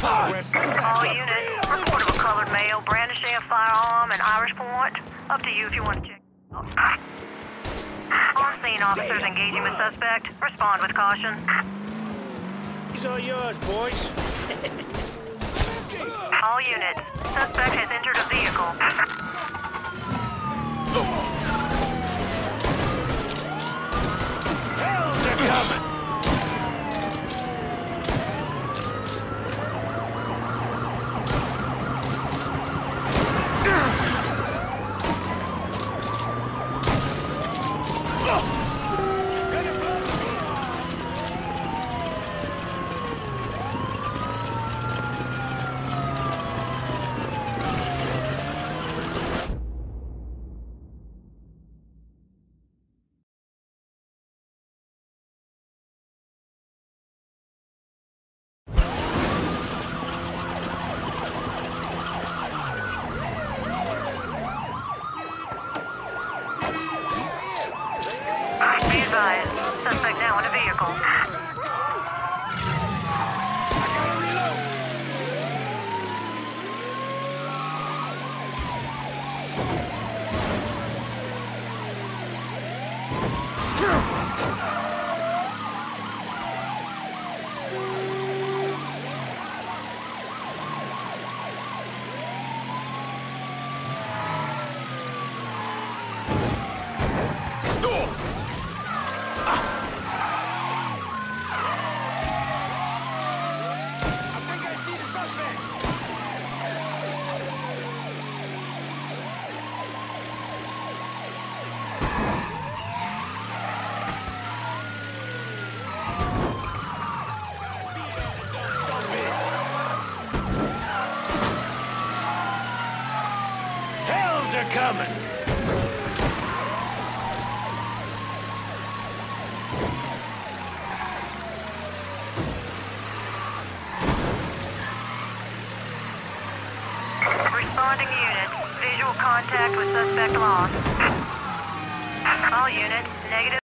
All units, report of a colored male brandishing a firearm and Irish point. Up to you if you want to check. On scene, officers engaging the suspect. Respond with caution. These are yours, boys. All units, suspect has entered a vehicle. Hells are coming! Be advised, suspect now in a vehicle. Hells are coming! Responding unit, visual contact with suspect lost. All units, negative.